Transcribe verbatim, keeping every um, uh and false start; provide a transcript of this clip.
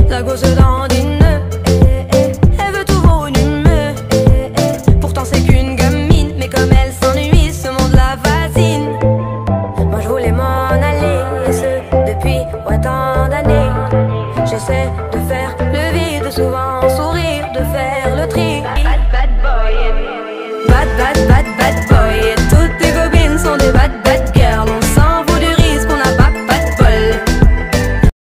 La gosse dandine, eh, eh, elle veut tout volumineux, eh, eh. Pourtant c'est qu'une gamine, mais comme elle s'ennuie, ce monde la fascine. Moi je voulais m'en aller, et ce depuis ouais, tant d'années. J'essaie de faire le vide, souvent sourire, de faire le tri. Bad bad boy, bad bad bad bad boy.